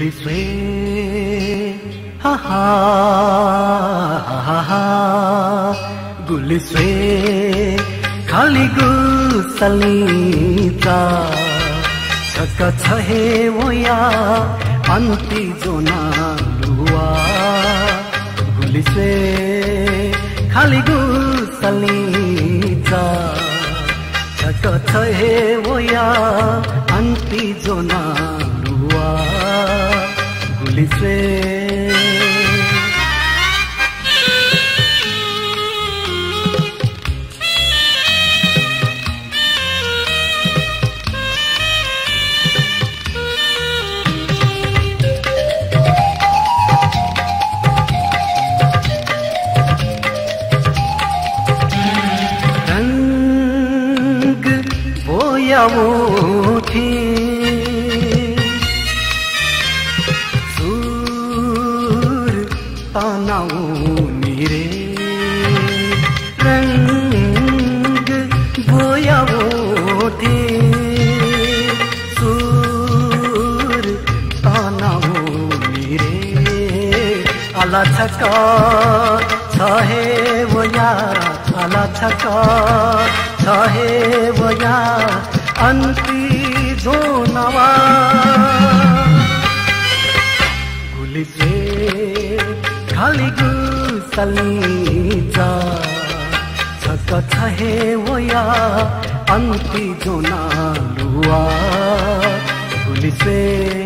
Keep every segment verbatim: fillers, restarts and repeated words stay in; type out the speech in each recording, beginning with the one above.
गुलिस्वे हा हा हा हा गुलिस्वे खाली गुसलीचा छक छहे वया अंति जोना लुआ गुलिस्वे खाली गुसलीचा छक छहे वया अंति जोना लुआ गुलिस्वे मुठी सूर तानाऊ नीरे रंग बोया मुठी सूर तानाऊ नीरे आला छका छहे वया आला छका छहे वया अंति जोनवा गुलिस्वे खाली गुसलीचा छक छहे वया अंति जोना लुआ गुलिस्वे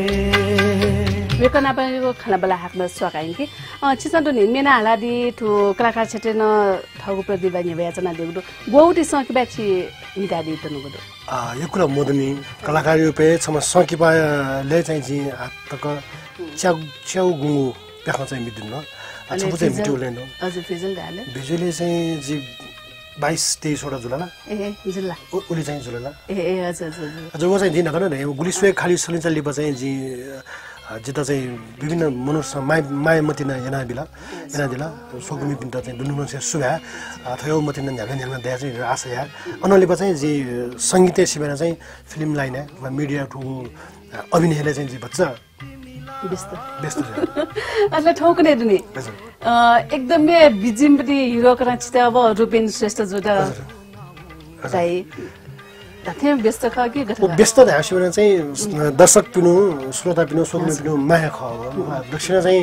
वेकना पनि खाना बेला हाक्न सकाइन कि छिसन नि मेना हालादी ठो कलाकार छटे न ठगु प्रतिभा नि बेचना देगु गोउटी सकी बाछि निदा दि तनु गदो आ यो कुरा मोदनी कलाकार रुपे सम सकिपा ले चाहिँ जी तक च्याउ च्याउ गुंगु पेखा चाहिँ मिदिन न छपु चाहिँ मिटु लेन हजुर फिजल गाले भिजुअली चाहिँ जी बाइस तेइस वटा जुला ए जुला उली चाहिँ जुला ए हजुर हजुर जो चाहिँ दिन गर्न न गुलिस्वे खाली सलिन्छ लिप चाहिँ जी जिता चाहिँ विभिन्न मनुष्य माय माय मतिना yana bila yana dila sogumi pinta चाहिँ दुनुन से सुभा थयो मतिना झ्यागा झ्यागा दया चाहिँ आशा या अनलिपा चाहिँ जी संगीत सिबेर चाहिँ फिल्म लाइन वा मिडिया टु अभिनयले चाहिँ जी बच्चा व्यस्त व्यस्त अझ ठौकने दुनी एकदमै बिजिमपति हिरो करा छिता अब रुपेन श्रेष्ठ जोटा चाहिँ दाथे व्यस्त ख के गथ व्यस्त धासिबेर चाहिँ दर्शक पिनु श्रोता पिनु सोग्नु पिनु माया ख दक्षिण चाहिँ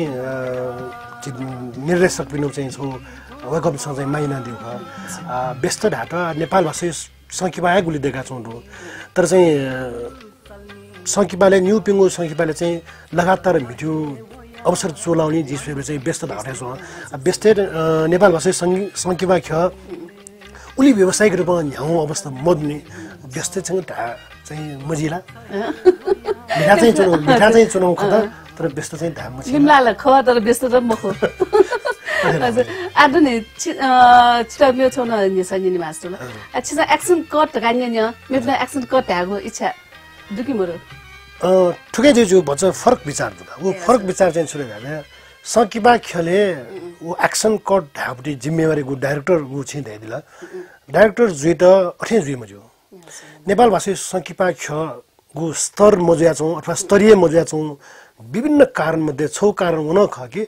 निर्देशक पिनु चाहिँ छौ वेलकम सँग चाहिँ माइना दिउ ख व्यस्त ढाटा नेपाल भाषा संकिपाए गुली देखा छौ तर चाहिँ संकिपाले न्यू पिंगु संकिपाले चाहिँ लगातार भिडियो अवसर चलाउने जिसले चाहिँ व्यस्त ढाटे छ व्यस्त नेपाल भाषा संकिपा ख उली व्यवसायिक रूपमा न्याउ अवस्था मद्ने व्यस्तसँग ढा चाहिँ मजिला मिठा चाहिँ चुनाउ मिठा चाहिँ चुनाउ खदा तर व्यस्त चाहिँ ढा मजिला लिमला ख तर व्यस्त त मख हजुर आदु नि छिटा मेरो छ न निसनि नि मास्टर अच्छा एक्सन कट गान्य न मेरो एक्सन कट हागो इच्छा दुकी मरो अ ठुकै जे जो भन्छ फरक विचार दुका वो फरक विचार चाहिँ सुरे भने सकिबा खेले वो एक्सन कट ढापटी जिम्मेवारी गु डाइरेक्टर गु छि दिला डाइरेक्टर जुइ त अठे जुइ मजो नेपाल भाषा संकिपा ख गु स्तर मजुया छौ अथवा स्तरीय मजुया छौ विभिन्न कारण मध्ये छौ कारण हुन ख कि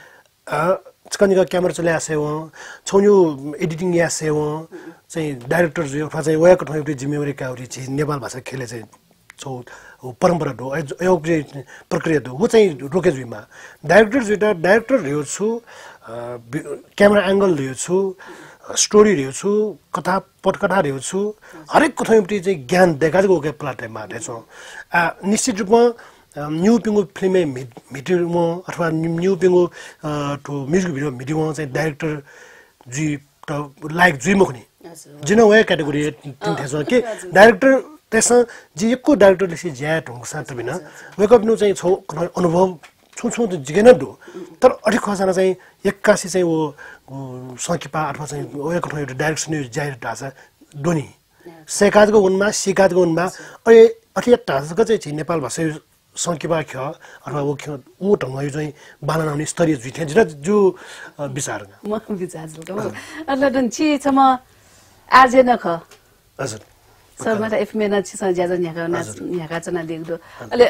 कनिका क्यामेरा चल्या से हो छौन्यु एडिटिङ या से हो चाहिँ डाइरेक्टर जुइ अथवा चाहिँ वयाको ठौटी जिम्मेवारी काउरी छि नेपाल भाषा खेले चाहिँ छौ परम्परा दो एउटा प्रक्रिया दो वो चाहिँ रोके जुइमा डाइरेक्टर जुइटा डाइरेक्टर रियो छु क्यामेरा एंगल रियो छु स्टोरी रियो छु कथा पटकथा रियो छु हरेक कथापट्टि चाहिँ ज्ञान देखाएको के प्लाटमा देछौ आ निश्चित रूपमा न्यू पिंगु फिल्म मिटिङमा अथवा न्यू पिंगु टु म्युजिक भिडियो मिटिङमा चाहिँ डाइरेक्टर जी त लाइक जुइ मखनी जिन वे क्याटेगोरी तिन थेसो के डाइरेक्टर त्यसमा जे एकको डाइरेक्टरले चाहिँ ज्या ढंग साथ बिना वेकअप नु चाहिँ छौ अनुभव छु छु त जिगेन दु तर अठि खजना चाहिँ एक्कासी चाहिँ वो सकिपा अथवा चाहिँ वेकअप एउटा डाइरेक्सन ज्या ढासा दोनी सेकाजको उनमा सिकाजको उनमा अरे अठि ढासाको चाहिँ नेपाल भाषा सकिपा ख अथवा वो ख उ ढंग यो चाहिँ बालनाउने स्तरीय जुइ थे जो विचार म विचार छु अल्ला दन छि छम आज न ख हजुर सर मलाई एफ मेना छ ज्यादा न्याका न्याका चना देख्दो अले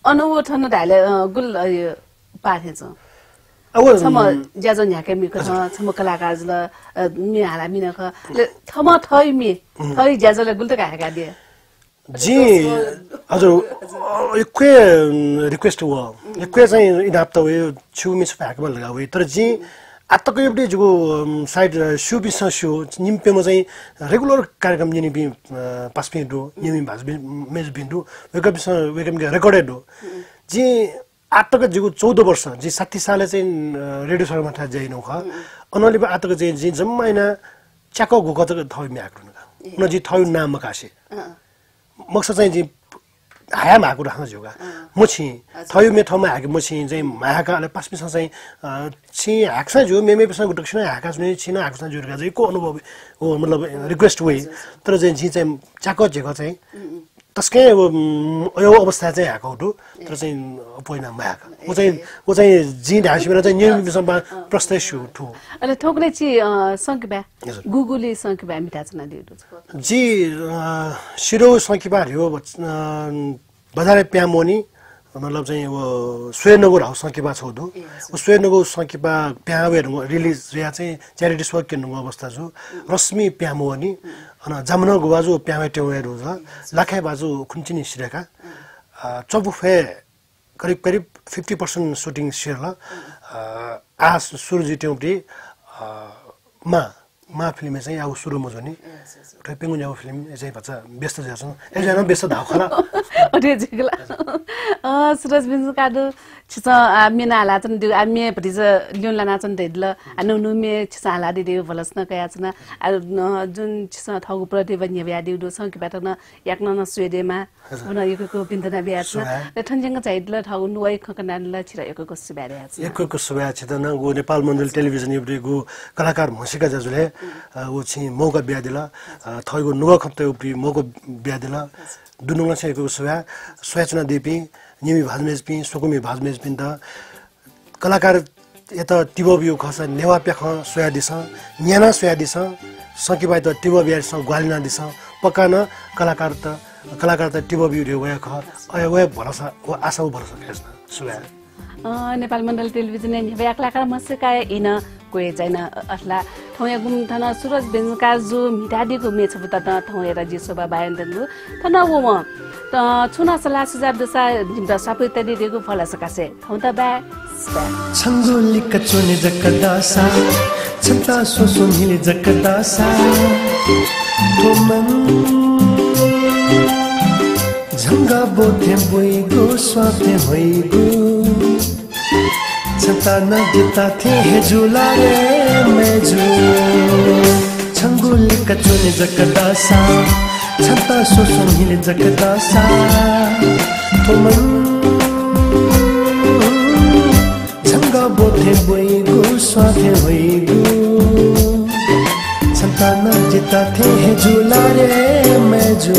अनुभव ठन ढाले गुल यो पाथेछ अब छम ज्याजो न्याके मिक छ छम कलाकार जल मि हाला मिन ख थम थई मि थई ज्याजोले गुल त काका दिए जी हजुर एकै रिक्वेस्ट हो एकै चाहिँ इनाप्त हो छु मिस फ्याकबल लगा हो तर जी आतको एउटै जुगो साइड शो बिस शो निम्पेमा चाहिँ रेगुलर कार्यक्रम निनि बि पास पिन्डो निमि भाज मेज बिन्डो वेक बिस वेकम के रेकर्डेड हो जी आतको जुगो चौध वर्ष जी साठी सालले चाहिँ रेडियो शर्मा था जाइनु ख अनले आतको चाहिँ जी जम्माइना चाको गोक त थइ म्याक्नु न जी थइ नाम मकासे मक्सद चाहिँ जी हाया माको राख्न जोगा मुछि थयो मे ठाउँमा हाके मुछि चाहिँ माहाकाले पासपिस चाहिँ छि हाक्सा जो मेमे पिस गुटक्सन हाका जुने छिन हाक्सा जुरका चाहिँ को अनुभव हो मतलब रिक्वेस्ट वे तर चाहिँ जी चाहिँ चाको जेको चाहिँ तस्कै यो अवस्था चाहिँ हाको उठु तर चाहिँ पहिना माका उ चाहिँ उ चाहिँ जी ढासिमेर चाहिँ नियम पिसमा प्रस्ताव छु ठु अनि ठोक्ने छि संख्या गुगुली संख्या मिटा छन दिउ जी सिरो संख्या हो बजारे प्यामोनी मतलब चाहिँ वो स्वेनगो हाउस संख्या छोदु उ स्वेनगो संख्या प्यावे रिलिज या चाहिँ च्यारिटी वर्क किन्नु अवस्था छु रश्मि प्यामोनी अनि जमुना गुबाजु प्यावे टेवेर हुन्छ लाखे बाजु खुन्चिनी सिरेका चौबुफे करिब करिब फिफ्टी पर्सेंट शूटिङ सिरला आ सुरजी टेउटी मा मा फिल्म चाहिँ अब सुरु मजनी र पेंगु न्याउ फिल्म चाहिँ बच्चा व्यस्त जाछन् एकजना व्यस्त धाखला अरे जिगला अ सुरज बिन्जु कादु छिस मिना हाला छन् दि आमे भतिज ल्युन लाना छन् देदल अनु नु मे छिस हाला दि दे भलस न कया छन् जुन छिस थगु प्रति बन्य ब्या दि दु संकि बात न याक्न न स्वेदेमा हुन यको बिन्दना ब्या छन् र ठन्जंग चाहिदल थगु नुय खकना ल छिरा यको सुब्या रे छ यको सुब्या छ त न गो नेपाल मण्डल टेलिभिजन युबे गो कलाकार मसिका जजुले वो छि मौका ब्या दिला थगु नुगा खप्ते उपि मौका ब्या दिला दुनुङा छ यको सुब्या स्वचना देपी निमी भाजमेज पि सोकुमी भाजमेज पिन त कलाकार यता तिबबियो खस नेवा प्याख सोया दिस न्याना सोया दिस सकिबाय त तिबबिया स ग्वालिना दिस पकान कलाकार त कलाकार त तिबबियो रे वया ख अय वया भरोसा व आशा भरोसा खेस्न सोया नेपाल मण्डल टेलिभिजन ने व्या कलाकार मसकाय इन कोइ छैन असला थौया गुम थन सुरज बेंजका जो मिटाडीको मेछ बुता त थौया जी सोबा बायन दनु थन वो म त छुना सला सुजार दसा जिमदा सबै त दिएको फला सकासे थौ त बा छंगोली कचोने जकदासा छता सोसो मिले जकदासा थोमन झंगा बोथे बोइगो स्वाथे होइगो छता न देता थे हे झूला रे मैं जो छंगोली कचोने जकदासा छता सोसो मिले जकदासा थोमन झंगा बोथे बोइगो स्वाथे होइगो छता न देता थे हे झूला रे मैं जो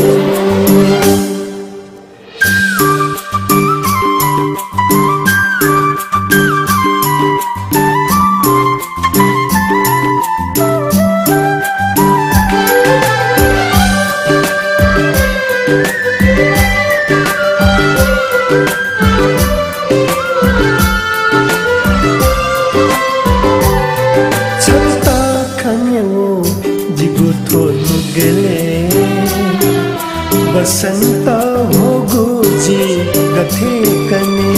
बसंत हो गुजी गथे कने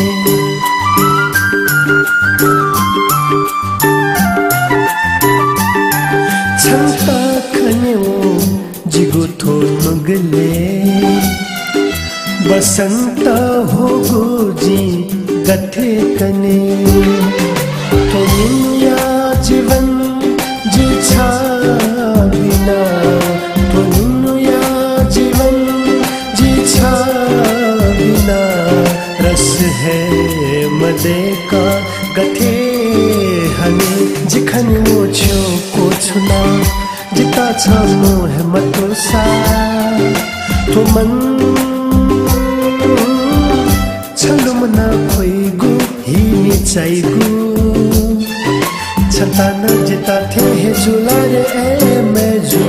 छंता खने वो जिगो थो नुगले बसंत हो गुजी गथे कने तो निया जीवन जी छा बिना तो निया जीवन जी छा बिना रस है मदे का गथे हने जिखन वो छो को छुना जिता छा मोह मतोसा तो मन छलुम ना खोइगु ही चाइगु छता न जिता थे हे झूला रे ए मैं जो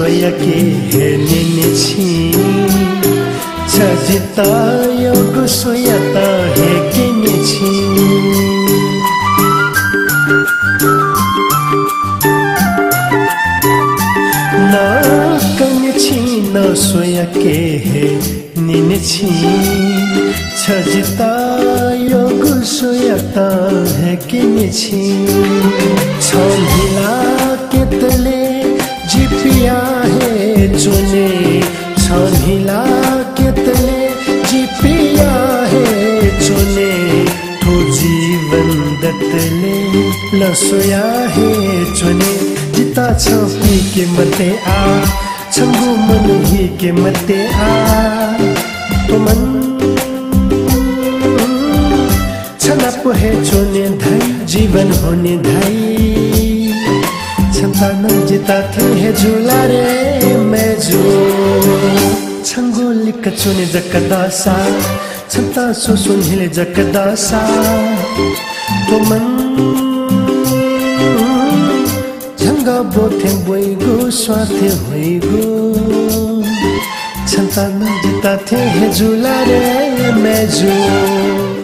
सोया के हे निने छी छजिता योग सोया ता हे केने छी ना कने छी ना सोया के हे निने छी छजिता योग सोया ता हे केने छी छहिला के तले जिपिया है चुने छहिला के तले जिपिया है चुने तो जीवन दतले लसोया है चुने जिता छपी के मते आ छंगु मन ही के मते आ तो मन छनप है चुने धाई जीवन होने धाई छंता न जिता थे है झूला रे मैं जो छंगो लिक चुने जकदासा छंता सो सुन हिले जकदासा तो मन झंगा बोथे बोईगो स्वाथे होईगो छंता न जिता थे है झूला रे मैं जो